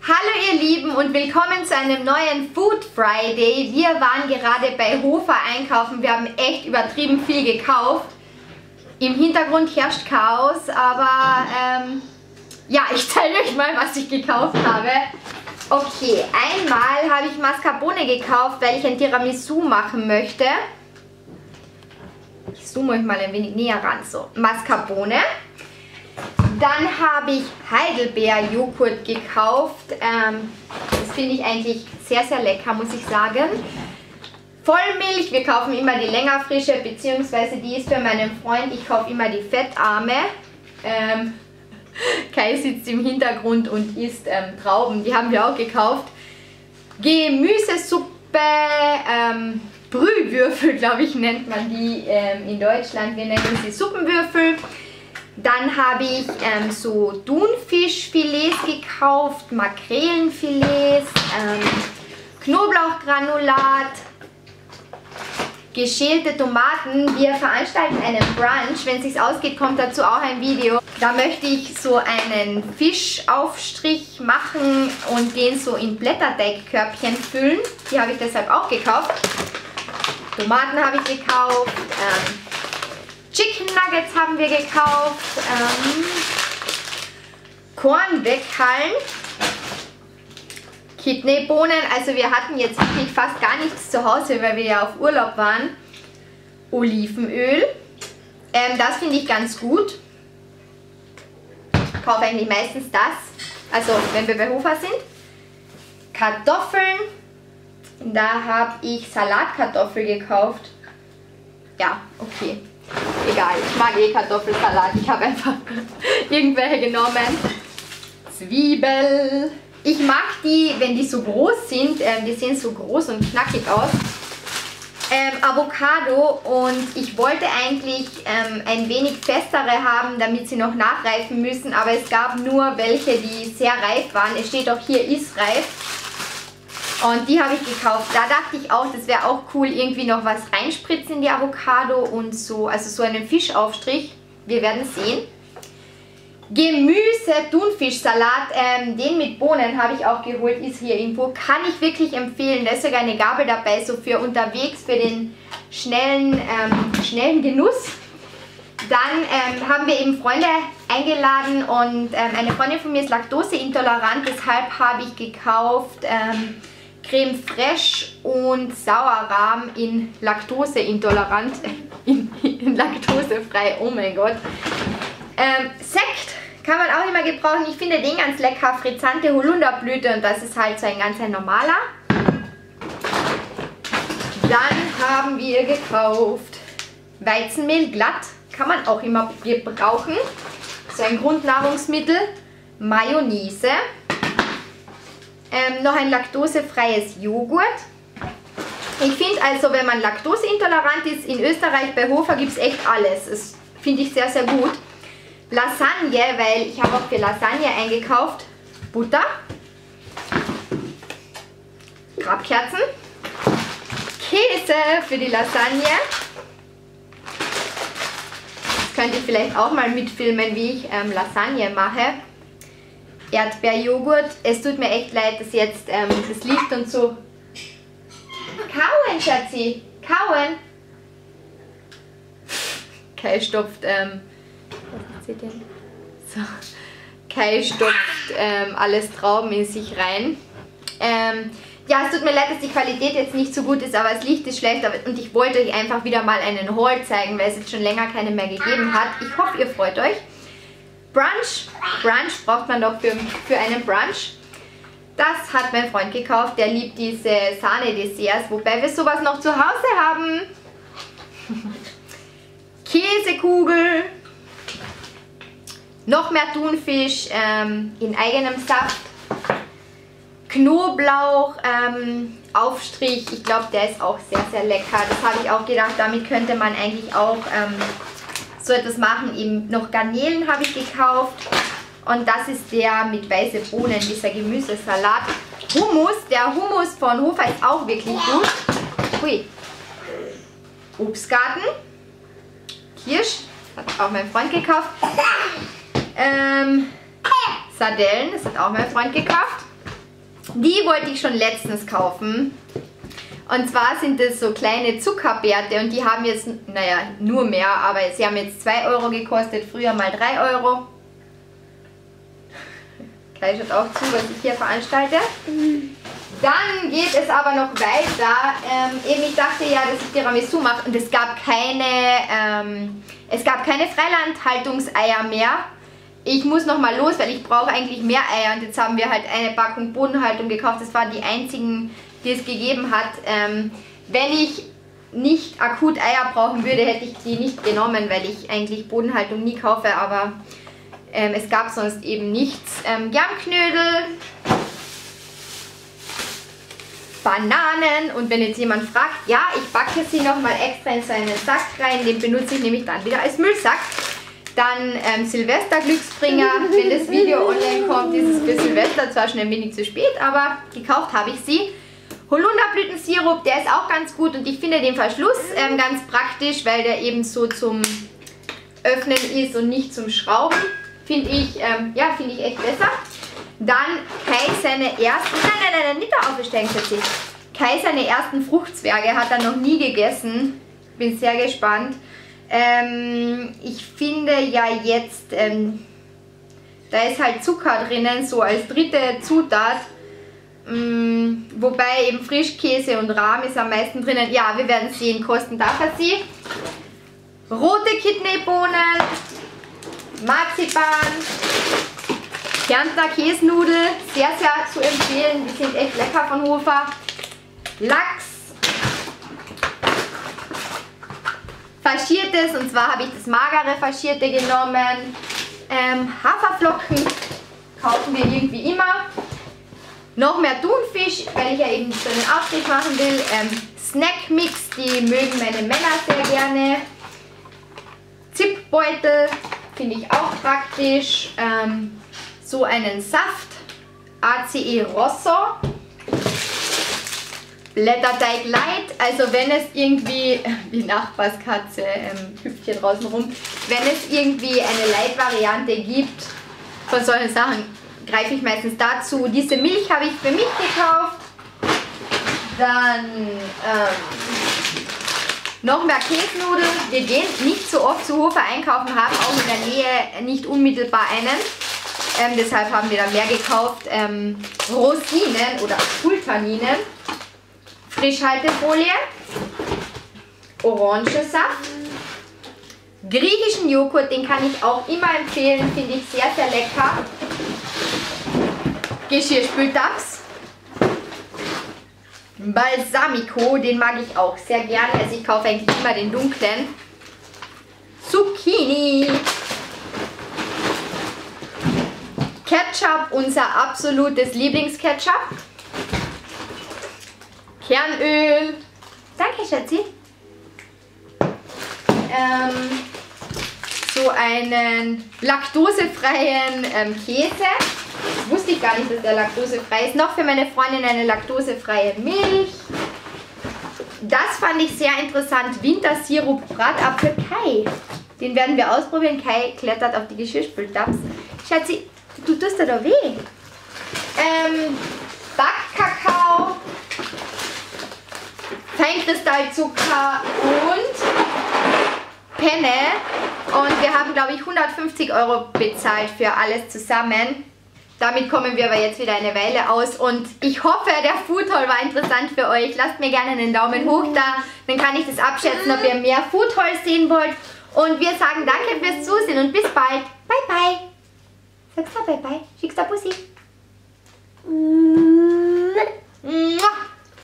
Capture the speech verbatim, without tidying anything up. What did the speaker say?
Hallo ihr Lieben und willkommen zu einem neuen Food Friday. Wir waren gerade bei Hofer einkaufen. Wir haben echt übertrieben viel gekauft. Im Hintergrund herrscht Chaos, aber ähm, ja, ich zeige euch mal, was ich gekauft habe. Okay, einmal habe ich Mascarpone gekauft, weil ich ein Tiramisu machen möchte. Ich zoome euch mal ein wenig näher ran. So, Mascarpone. Dann habe ich Heidelbeer-Joghurt gekauft. Ähm, das finde ich eigentlich sehr, sehr lecker, muss ich sagen. Vollmilch, wir kaufen immer die längerfrische, beziehungsweise die ist für meinen Freund. Ich kaufe immer die fettarme. Ähm, Kai sitzt im Hintergrund und isst ähm, Trauben, die haben wir auch gekauft. Gemüsesuppe, ähm, Brühwürfel, glaube ich, nennt man die ähm, in Deutschland. Wir nennen sie Suppenwürfel. Dann habe ich ähm, so Thunfischfilets gekauft, Makrelenfilets, ähm, Knoblauchgranulat, geschälte Tomaten. Wir veranstalten einen Brunch. Wenn es sich ausgeht, kommt dazu auch ein Video. Da möchte ich so einen Fischaufstrich machen und den so in Blätterteigkörbchen füllen. Die habe ich deshalb auch gekauft. Tomaten habe ich gekauft. Ähm, Chicken Nuggets haben wir gekauft, ähm, Kornweckhalln, Kidneybohnen, also wir hatten jetzt wirklich fast gar nichts zu Hause, weil wir ja auf Urlaub waren. Olivenöl, ähm, das finde ich ganz gut. Ich kaufe eigentlich meistens das, also wenn wir bei Hofer sind. Kartoffeln, da habe ich Salatkartoffel gekauft. Ja, okay. Egal, ich mag eh Kartoffelsalat. Ich habe einfach irgendwelche genommen. Zwiebel. Ich mag die, wenn die so groß sind. Ähm, die sehen so groß und knackig aus. Ähm, Avocado, und ich wollte eigentlich ähm, ein wenig festere haben, damit sie noch nachreifen müssen. Aber es gab nur welche, die sehr reif waren. Es steht auch hier, ist reif. Und die habe ich gekauft. Da dachte ich auch, das wäre auch cool, irgendwie noch was reinspritzen in die Avocado und so, also so einen Fischaufstrich. Wir werden sehen. Gemüse, Thunfischsalat, ähm, den mit Bohnen habe ich auch geholt, ist hier irgendwo. Kann ich wirklich empfehlen. Da ist sogar eine Gabel dabei, so für unterwegs, für den schnellen, ähm, schnellen Genuss. Dann ähm, haben wir eben Freunde eingeladen und ähm, eine Freundin von mir ist laktoseintolerant, deshalb habe ich gekauft ähm, Creme Fraiche und Sauerrahm in laktoseintolerant, in, in laktosefrei, oh mein Gott. Ähm, Sekt kann man auch immer gebrauchen, ich finde den ganz lecker, Frizzante Holunderblüte, und das ist halt so ein ganz ein normaler. Dann haben wir gekauft Weizenmehl glatt, kann man auch immer gebrauchen, so ein Grundnahrungsmittel, Mayonnaise. Ähm, noch ein laktosefreies Joghurt. Ich finde also, wenn man laktoseintolerant ist, in Österreich bei Hofer gibt es echt alles. Das finde ich sehr, sehr gut. Lasagne, weil ich habe auch für Lasagne eingekauft. Butter. Grabkerzen. Käse für die Lasagne. Das könnte ich vielleicht auch mal mitfilmen, wie ich ähm, Lasagne mache. Erdbeerjoghurt. Es tut mir echt leid, dass jetzt ähm, das Licht und so... Kauen, Schatzi! Kauen! Kai stopft... Ähm, was seht ihr? So. Kai stopft ähm, alles Trauben in sich rein. Ähm, ja, es tut mir leid, dass die Qualität jetzt nicht so gut ist, aber das Licht ist schlecht. Aber, und ich wollte euch einfach wieder mal einen Haul zeigen, weil es jetzt schon länger keine mehr gegeben hat. Ich hoffe, ihr freut euch. Brunch. Brunch braucht man doch für, für einen Brunch. Das hat mein Freund gekauft. Der liebt diese Sahne-Desserts, wobei wir sowas noch zu Hause haben. Käsekugel. Noch mehr Thunfisch ähm, in eigenem Saft. Knoblauch, ähm, Aufstrich. Ich glaube, der ist auch sehr, sehr lecker. Das habe ich auch gedacht. Damit könnte man eigentlich auch... Ähm, so etwas machen. Eben noch Garnelen habe ich gekauft. Und das ist der mit weißen Bohnen, dieser Gemüsesalat. Hummus, der Hummus von Hofer ist auch wirklich gut. Hui. Obstgarten. Kirsch, hat auch mein Freund gekauft. Ähm, Sardellen, das hat auch mein Freund gekauft. Die wollte ich schon letztens kaufen. Und zwar sind das so kleine Zuckerbärte und die haben jetzt, naja, nur mehr, aber sie haben jetzt zwei Euro gekostet, früher mal drei Euro. Kai schaut auch zu, was ich hier veranstalte. Dann geht es aber noch weiter. Ähm, eben ich dachte ja, dass ich Tiramisu mache und es gab keine, ähm, es gab keine Freilandhaltungseier mehr. Ich muss noch mal los, weil ich brauche eigentlich mehr Eier und jetzt haben wir halt eine Packung Bodenhaltung gekauft. Das waren die einzigen, die es gegeben hat. Ähm, wenn ich nicht akut Eier brauchen würde, hätte ich die nicht genommen, weil ich eigentlich Bodenhaltung nie kaufe, aber ähm, es gab sonst eben nichts. Ähm, Germknödel, Bananen und wenn jetzt jemand fragt, ja, ich backe sie nochmal extra in so einen Sack rein, den benutze ich nämlich dann wieder als Müllsack. Dann ähm, Silvester-Glücksbringer, wenn das Video online kommt, ist es für Silvester zwar schon ein wenig zu spät, aber gekauft habe ich sie. Holunderblütensirup, der ist auch ganz gut und ich finde den Verschluss ähm, ganz praktisch, weil der eben so zum Öffnen ist und nicht zum Schrauben. Finde ich, ähm, ja, finde ich echt besser. Dann Kai seine ersten, nein, nein, nein, nicht da aufsteigen, Schatzi. Kai seine ersten Fruchtzwerge hat er noch nie gegessen. Bin sehr gespannt. Ähm, ich finde ja jetzt, ähm, da ist halt Zucker drinnen, so als dritte Zutat. Ähm, wobei eben Frischkäse und Rahm ist am meisten drinnen. Ja, wir werden sehen, kosten darf er sie. Rote Kidneybohnen, Marzipan, Kärntner Käsnudel, sehr, sehr zu empfehlen. Die sind echt lecker von Hofer. Lachs. Faschiertes, und zwar habe ich das magere Faschierte genommen. Ähm, Haferflocken kaufen wir irgendwie immer. Noch mehr Thunfisch, weil ich ja eben so einen Aufstrich machen will. Ähm, Snackmix, die mögen meine Männer sehr gerne. Zipbeutel, finde ich auch praktisch. Ähm, so einen Saft, A C E Rosso. Blätterteig Light, also wenn es irgendwie, die Nachbarskatze ähm, hüpft hier draußen rum, wenn es irgendwie eine Light-Variante gibt von solchen Sachen, greife ich meistens dazu. Diese Milch habe ich für mich gekauft. Dann ähm, noch mehr Käsnudeln. Wir gehen nicht so oft zu Hofer einkaufen, haben auch in der Nähe nicht unmittelbar einen. Ähm, deshalb haben wir da mehr gekauft. Ähm, Rosinen oder Sultaninen. Frischhaltefolie, Orangensaft, griechischen Joghurt, den kann ich auch immer empfehlen, finde ich sehr, sehr lecker. Geschirrspültabs, Balsamico, den mag ich auch sehr gerne, also ich kaufe eigentlich immer den dunklen. Zucchini, Ketchup, unser absolutes Lieblingsketchup. Kernöl. Danke, Schatzi. Ähm, so einen laktosefreien ähm, Käse. Das wusste ich gar nicht, dass der laktosefrei ist. Noch für meine Freundin eine laktosefreie Milch. Das fand ich sehr interessant. Wintersirup Bratapfel Kai. Den werden wir ausprobieren. Kai klettert auf die Geschirrspültabs. Schatzi, du tust dir da weh. Ähm, Backkakao. Feinkristallzucker und Penne. Und wir haben, glaube ich, hundertfünfzig Euro bezahlt für alles zusammen. Damit kommen wir aber jetzt wieder eine Weile aus. Und ich hoffe, der Food Haul war interessant für euch. Lasst mir gerne einen Daumen hoch da. Dann kann ich das abschätzen, ob ihr mehr Food Hauls sehen wollt. Und wir sagen danke fürs Zusehen und bis bald. Bye, bye. Sagst du bye, bye? Schickst du Bussi?